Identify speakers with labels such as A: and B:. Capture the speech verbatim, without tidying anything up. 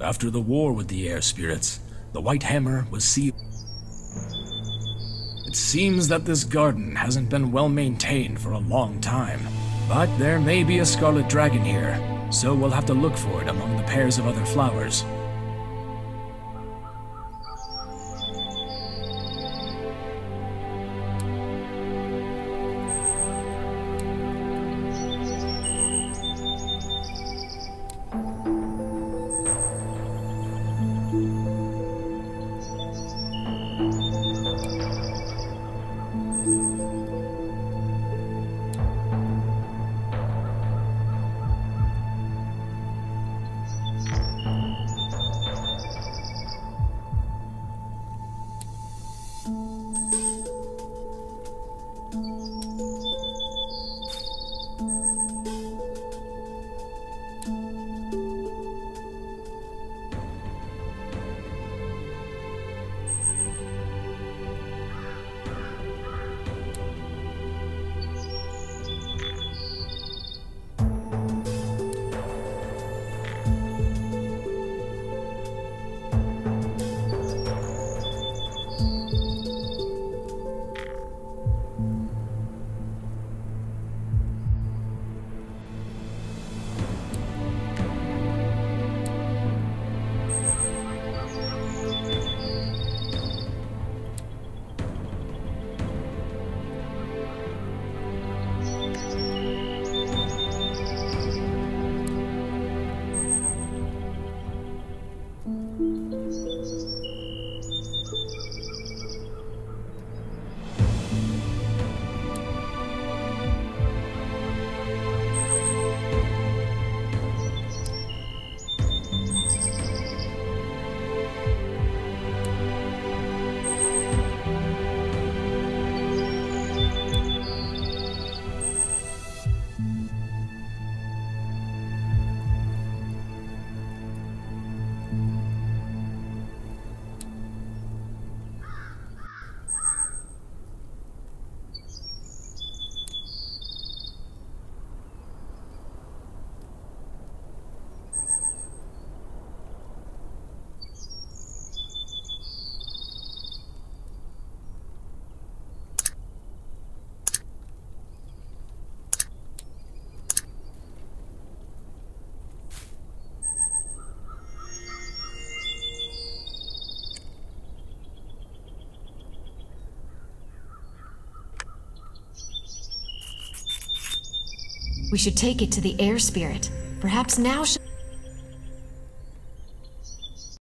A: After the war with the air spirits, the White Hammer was sealed. It seems that this garden hasn't been well maintained for a long time, but there may be a scarlet dragon here, so we'll have to look for it among the pairs of other flowers.
B: We should take it to the air spirit. Perhaps now should...